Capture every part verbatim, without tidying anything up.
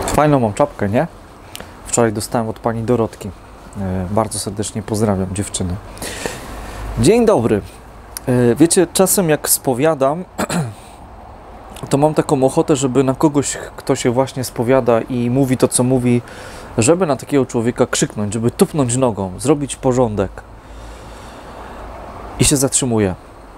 Fajną mam czapkę, nie? Wczoraj dostałem od pani Dorotki. Bardzo serdecznie pozdrawiam dziewczyny. Dzień dobry. Wiecie, czasem jak spowiadam, to mam taką ochotę, żeby na kogoś, kto się właśnie spowiada i mówi to, co mówi, żeby na takiego człowieka krzyknąć, żeby tupnąć nogą, zrobić porządek. I się zatrzymuję.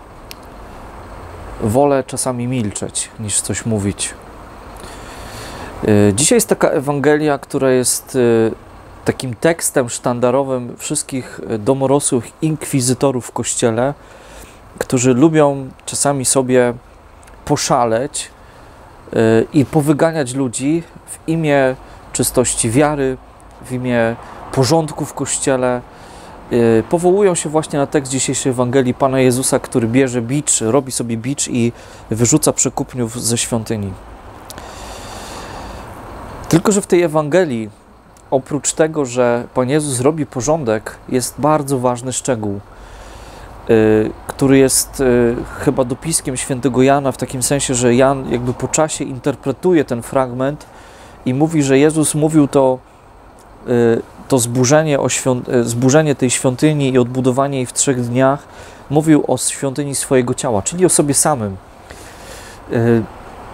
Wolę czasami milczeć, niż coś mówić. Dzisiaj jest taka Ewangelia, która jest takim tekstem sztandarowym wszystkich domorosłych inkwizytorów w Kościele, którzy lubią czasami sobie poszaleć i powyganiać ludzi w imię czystości wiary, w imię porządku w Kościele. Powołują się właśnie na tekst dzisiejszej Ewangelii Pana Jezusa, który bierze bicz, robi sobie bicz i wyrzuca przekupniów ze świątyni. Tylko że w tej Ewangelii, oprócz tego, że Pan Jezus robi porządek, jest bardzo ważny szczegół, yy, który jest yy, chyba dopiskiem świętego Jana, w takim sensie, że Jan jakby po czasie interpretuje ten fragment i mówi, że Jezus mówił to, yy, to zburzenie, o świąt yy, zburzenie tej świątyni i odbudowanie jej w trzech dniach, mówił o świątyni swojego ciała, czyli o sobie samym. Yy,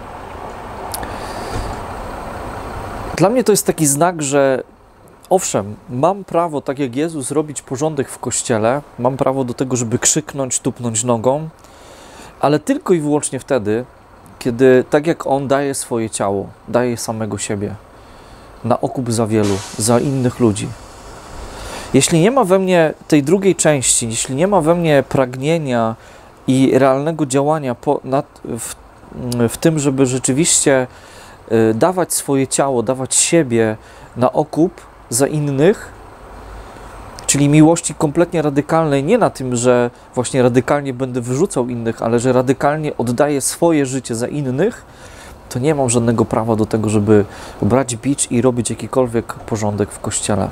Dla mnie to jest taki znak, że owszem, mam prawo, tak jak Jezus, robić porządek w Kościele, mam prawo do tego, żeby krzyknąć, tupnąć nogą, ale tylko i wyłącznie wtedy, kiedy tak jak On daje swoje ciało, daje samego siebie na okup za wielu, za innych ludzi. Jeśli nie ma we mnie tej drugiej części, jeśli nie ma we mnie pragnienia i realnego działania po, nad, w, w tym, żeby rzeczywiście dawać swoje ciało, dawać siebie na okup za innych, czyli miłości kompletnie radykalnej, nie na tym, że właśnie radykalnie będę wyrzucał innych, ale że radykalnie oddaję swoje życie za innych, to nie mam żadnego prawa do tego, żeby brać bicz i robić jakikolwiek porządek w Kościele.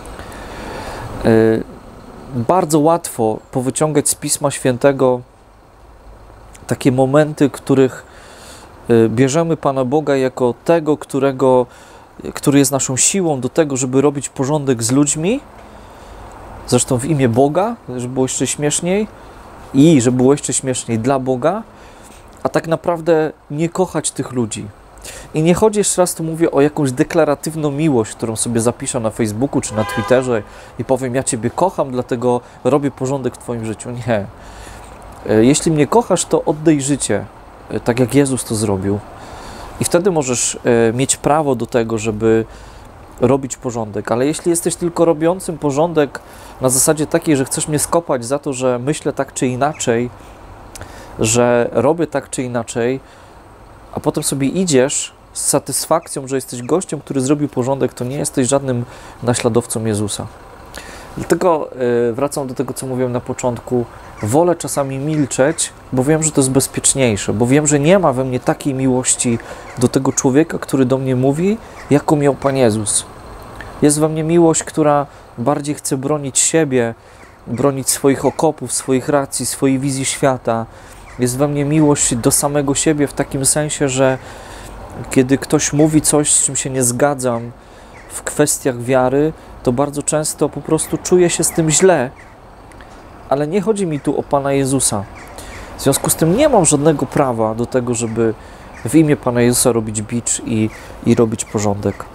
Yy, bardzo łatwo powyciągać z Pisma Świętego takie momenty, których bierzemy Pana Boga jako tego, którego, który jest naszą siłą do tego, żeby robić porządek z ludźmi, zresztą w imię Boga, żeby było jeszcze śmieszniej i żeby było jeszcze śmieszniej dla Boga, a tak naprawdę nie kochać tych ludzi. I nie chodzi, jeszcze raz tu mówię, o jakąś deklaratywną miłość, którą sobie zapiszę na Facebooku czy na Twitterze i powiem, ja Ciebie kocham, dlatego robię porządek w Twoim życiu. Nie. Jeśli mnie kochasz, to oddaj życie, tak jak Jezus to zrobił. I wtedy możesz e, mieć prawo do tego, żeby robić porządek. Ale jeśli jesteś tylko robiącym porządek na zasadzie takiej, że chcesz mnie skopać za to, że myślę tak czy inaczej, że robię tak czy inaczej, a potem sobie idziesz z satysfakcją, że jesteś gościem, który zrobił porządek, to nie jesteś żadnym naśladowcą Jezusa. Dlatego e, wracam do tego, co mówiłem na początku. Wolę czasami milczeć, bo wiem, że to jest bezpieczniejsze, bo wiem, że nie ma we mnie takiej miłości do tego człowieka, który do mnie mówi, jaką miał Pan Jezus. Jest we mnie miłość, która bardziej chce bronić siebie, bronić swoich okopów, swoich racji, swojej wizji świata. Jest we mnie miłość do samego siebie w takim sensie, że kiedy ktoś mówi coś, z czym się nie zgadzam w kwestiach wiary, to bardzo często po prostu czuję się z tym źle. Ale nie chodzi mi tu o Pana Jezusa. W związku z tym nie mam żadnego prawa do tego, żeby w imię Pana Jezusa robić bicz i, i robić porządek.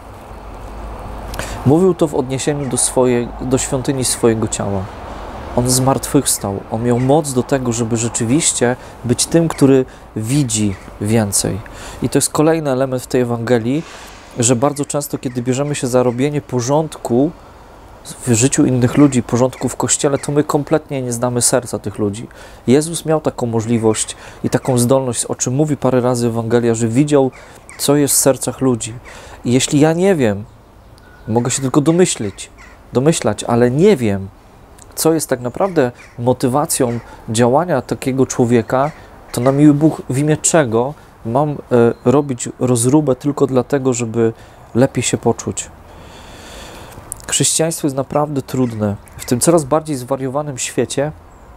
Mówił to w odniesieniu do, swojej, do świątyni swojego ciała. On zmartwychwstał. On miał moc do tego, żeby rzeczywiście być tym, który widzi więcej. I to jest kolejny element w tej Ewangelii, że bardzo często, kiedy bierzemy się za robienie porządku w życiu innych ludzi, porządku w Kościele, to my kompletnie nie znamy serca tych ludzi. Jezus miał taką możliwość i taką zdolność, o czym mówi parę razy Ewangelia, że widział, co jest w sercach ludzi. I jeśli ja nie wiem, mogę się tylko domyślić, domyślać, ale nie wiem, co jest tak naprawdę motywacją działania takiego człowieka, to na miły Bóg, w imię czego mam e, robić rozróbę tylko dlatego, żeby lepiej się poczuć. Chrześcijaństwo jest naprawdę trudne. W tym coraz bardziej zwariowanym świecie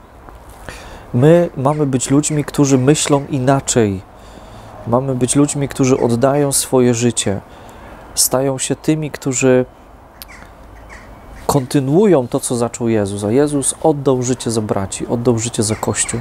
my mamy być ludźmi, którzy myślą inaczej. Mamy być ludźmi, którzy oddają swoje życie. stają się tymi, którzy kontynuują to, co zaczął Jezus. A Jezus oddał życie za braci, oddał życie za Kościół.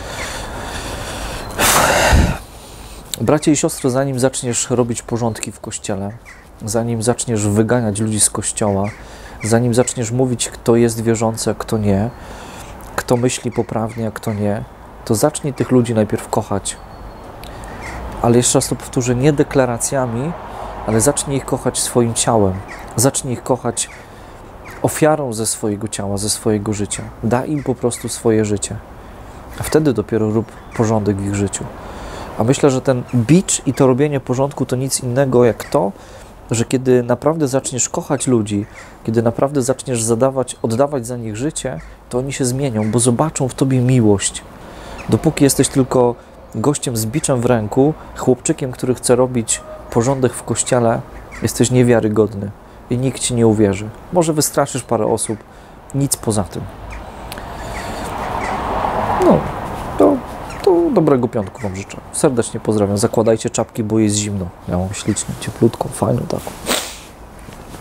Bracia i siostry, zanim zaczniesz robić porządki w Kościele, zanim zaczniesz wyganiać ludzi z Kościoła, zanim zaczniesz mówić, kto jest wierzący, a kto nie, kto myśli poprawnie, a kto nie, to zacznij tych ludzi najpierw kochać. Ale jeszcze raz to powtórzę, nie deklaracjami, ale zacznij ich kochać swoim ciałem. Zacznij ich kochać ofiarą ze swojego ciała, ze swojego życia. Daj im po prostu swoje życie. A wtedy dopiero rób porządek w ich życiu. A myślę, że ten bicz i to robienie porządku to nic innego jak to, że kiedy naprawdę zaczniesz kochać ludzi, kiedy naprawdę zaczniesz zadawać, oddawać za nich życie, to oni się zmienią, bo zobaczą w tobie miłość. Dopóki jesteś tylko gościem z biczem w ręku, chłopczykiem, który chce robić porządek w Kościele, jesteś niewiarygodny i nikt ci nie uwierzy. Może wystraszysz parę osób, nic poza tym. No, to, to dobrego piątku wam życzę. Serdecznie pozdrawiam. Zakładajcie czapki, bo jest zimno. Ja mam ślicznie, cieplutką, fajną taką.